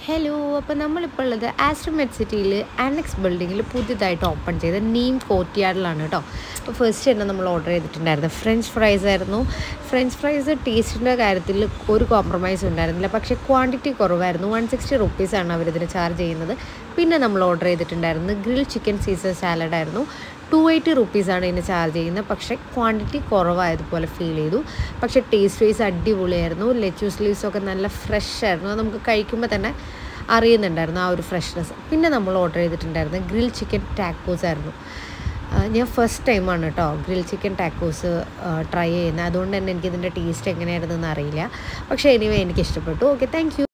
Hello, അപ്പോൾ നമ്മളിപ്പോൾ ഉള്ളത് ആസ്ട്രോ മെഡ് സിറ്റിയിൽ ആനെക്സ് ബിൽഡിങ്ങിൽ പുതിയതായിട്ട് ഓപ്പൺ ചെയ്ത നീം കോർട്ട്യാർഡിലാണ് കേട്ടോ. അപ്പോൾ ഫസ്റ്റ് തന്നെ നമ്മൾ ഓർഡർ ചെയ്തിട്ടുണ്ടായിരുന്നു ഫ്രഞ്ച് ഫ്രൈസ് ആയിരുന്നു. ഫ്രഞ്ച് ഫ്രൈസ് ടേസ്റ്റിൻ്റെ കാര്യത്തിൽ ഒരു കോംപ്രമൈസ് ഉണ്ടായിരുന്നില്ല, പക്ഷേ ക്വാണ്ടിറ്റി കുറവായിരുന്നു. 160 റുപ്പീസാണ് അവരിതിന് ചാർജ് ചെയ്യുന്നത്. പിന്നെ നമ്മൾ ഓർഡർ ചെയ്തിട്ടുണ്ടായിരുന്നു ഗ്രിൽ ചിക്കൻ സീസർ സാലഡായിരുന്നു. 280 റുപ്പീസാണ് ഇതിന് ചാർജ് ചെയ്യുന്നത്, പക്ഷേ ക്വാണ്ടിറ്റി കുറവായതുപോലെ ഫീൽ ചെയ്തു. പക്ഷേ ടേസ്റ്റ് വൈസ് അടിപൊളിയായിരുന്നു. ലെറ്റ്യൂസ് ലീവ്സൊക്കെ നല്ല ഫ്രഷ് ആയിരുന്നു. അത് നമുക്ക് കഴിക്കുമ്പോൾ തന്നെ അറിയുന്നുണ്ടായിരുന്നു ആ ഒരു ഫ്രഷ്നെസ്. പിന്നെ നമ്മൾ ഓർഡർ ചെയ്തിട്ടുണ്ടായിരുന്നു ഗ്രിൽ ചിക്കൻ ടാക്കോസ് ആയിരുന്നു. ഞാൻ ഫസ്റ്റ് ടൈമാണ് കേട്ടോ ഗ്രിൽ ചിക്കൻ ടാക്കോസ് ട്രൈ ചെയ്യുന്നത്. അതുകൊണ്ട് തന്നെ എനിക്കിതിൻ്റെ ടേസ്റ്റ് എങ്ങനെയായിരുന്നെന്ന് അറിയില്ല. പക്ഷേ എനിവേ എനിക്ക് ഇഷ്ടപ്പെട്ടു. Okay, thank U.